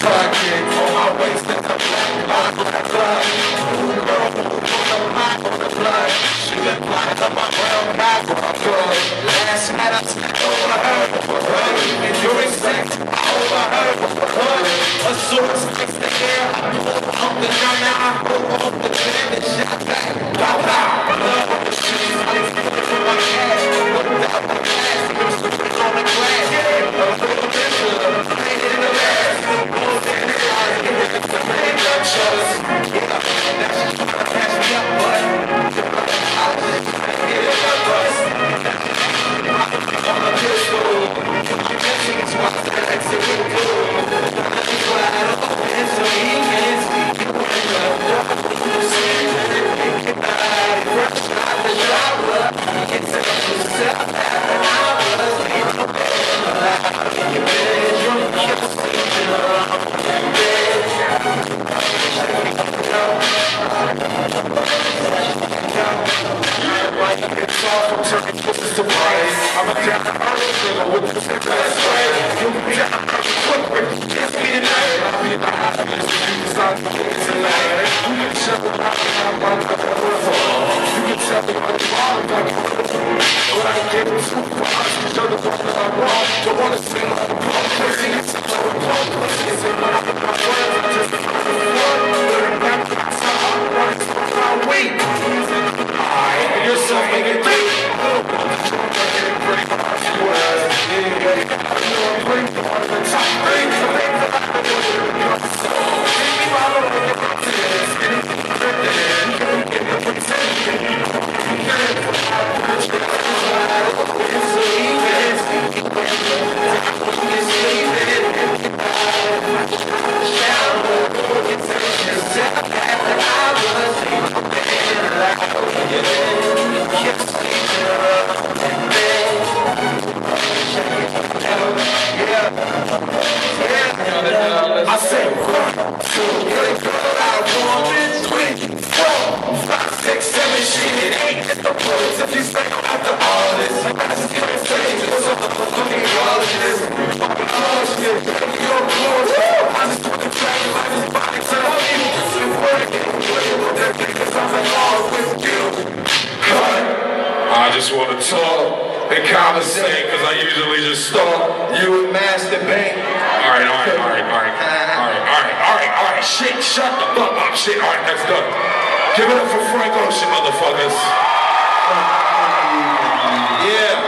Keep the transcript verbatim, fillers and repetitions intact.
pocket, on my waist, there's a black line, black blood. Girl, on the mind, on the blood. She been flying up my brown back for a good. Last night I slept over her, over her. And during sex, I overheard over her. A source makes the air, I pull up the gun, now I pull off the bed and shot back. Bow, bow, love on the streets, I'm sticking to my cash. Looked out the glass, I'm slipping on the glass. A little bit of the pain in the ass. Both in the eyes, give it to the man, not trust. Yeah, now she's trying to catch me up, but I just can't get it up, bus. On a pistol, I'm guessing it's why I exit with you. He's wide open, so he can see you in the dark. You see it, get out, fresh out the shower. Get to yourself after hours. Ain't no better alive. You better drink your sleep, you know. Why you get soft, I'm turning twisted to price. I'm a down to earth nigga with the same last way. You be down to earth footprint, just be tonight. I'll be in the happiness if you decide to get tonight. You can tell me how I'm running up the river. You can tell me how I'm running up the river. But I get too far, cause you're the one that I want. Don't wanna see my pump, pussy, it's a little pump, pussy. It's a lot of my friends, I'm just a little one. But I'm back to the top, I'm running to my weight. Alright, yourself make it three. I'm getting pretty hard to you as yeah, yeah. I know I'm pretty hard to the top three. So make the life of your soul. Take me all the way up to this. Anything dripping in, you can get the pretending. You get it from my bitch, but I just lied up. It's so easy. It's sleeping. Shower. It's yourself after hours. I say one, two, three, four, three, four, five, six, seven, shit, eight. It's the bullets if you stay after all this. You gotta see my face, it's all the fucking all this. Fucking bullshit, you're bullshit. I just want to try you, I just body tell me. This is working, with that because I'm in love with you. I just want to talk and conversate because I usually just stalk you and masturbate. Alright, alright, alright, alright, alright, alright, alright, alright, shit, shut the fuck up, shit, alright, that's done. Give it up for Frank Ocean, motherfuckers. Yeah.